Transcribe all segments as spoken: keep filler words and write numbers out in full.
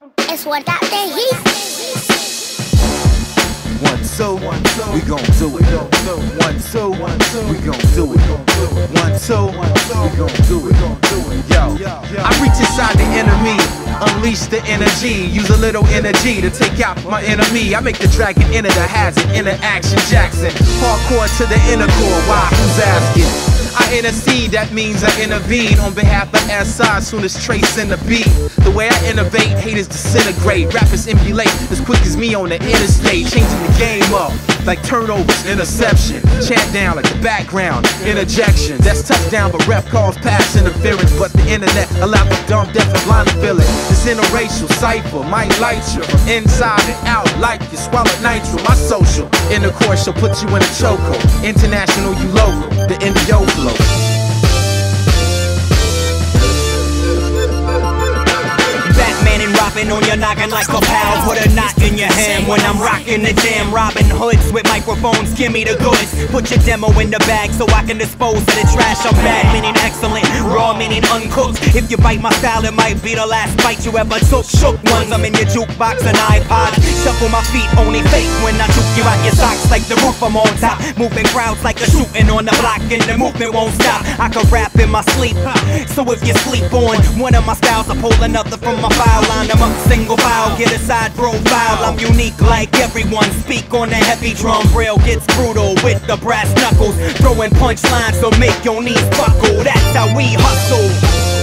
It's what got the heat. One, two, we gon' do it. One, two, we gon' do it. One, two, we gon' do it. Yo, I reach inside the enemy, unleash the energy, use a little energy to take out my enemy. I make the dragon enter the hazard, inner action Jackson. Hardcore to the inner core, why, who's asking? I intercede, that means I intervene on behalf of S I soon as trace in the beat. The way I innovate, haters disintegrate, rappers emulate as quick as me on the interstate, changing the game up like turnovers, interception, chant down like the background, interjection. That's touchdown, but ref calls pass interference. But the internet allowed the dumb, deaf, and blind to feel it. This interracial cipher might light you from inside and out like you swallowed nitro. My social intercourse shall put you in a chokehold. International, you local, the Indio flow. Batman and Robin on your noggin like a pal. Put a knot in your hand when I'm rocking the jam. Robin Hoods with microphones, give me the goods. Put your demo in the bag so I can dispose of the trash. I'm bad meaning excellent, raw meaning uncooked. If you bite my style, it might be the last bite you ever took. Shook ones, I'm in your jukebox and iPod. Shuffle my feet, only fake when I juke you out your socks like the roof. I'm on top, moving crowds like a shooting on the block, and the movement won't stop. I can rap in my sleep, so if you sleep on one of my styles, I pull another from my file. Line them up single file, get a side profile. I'm unique like everyone. Speak on the heavy drum. Braille gets brutal with the brass knuckles, throwing punchlines to make your knees buckle. That's how we hustle.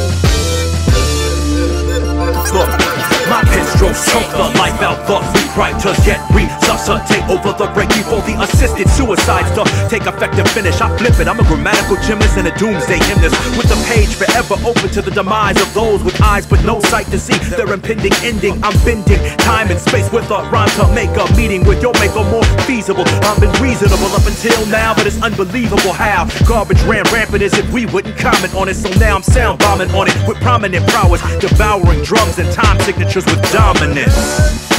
Look, my pen strokes choke the life out thoughts we writers yet resuscitate over the break before the assisted suicides to take effective finish. I flip it, I'm a grammatical gymnast and a doomsday hymnist with the page forever open to the demise of those with eyes but no sight to see their impending ending. I'm bending time and space with a rhyme to make a meeting with your maker more feasible. I've been reasonable up until now, but it's unbelievable how garbage ran rampant as if we wouldn't comment on it. So now I'm sound bombing on it with prominent prowess, devouring drums and time signatures with dominance.